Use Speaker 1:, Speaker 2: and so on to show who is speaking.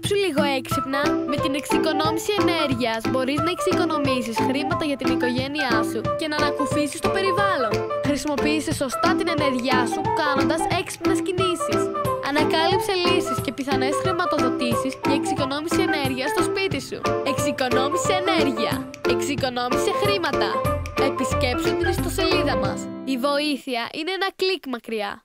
Speaker 1: Σκέψου λίγο έξυπνα. Με την εξοικονόμηση ενέργειας μπορείς να εξοικονομήσεις χρήματα για την οικογένειά σου και να ανακουφίσεις το περιβάλλον. Χρησιμοποίησε σωστά την ενέργειά σου κάνοντας έξυπνες κινήσεις. Ανακάλυψε λύσεις και πιθανές χρηματοδοτήσεις για εξοικονόμηση ενέργειας στο σπίτι σου. Εξοικονόμησε ενέργεια. Εξοικονόμησε χρήματα. Επισκέψου την ιστοσελίδα μας. Η βοήθεια είναι ένα κλικ μακριά.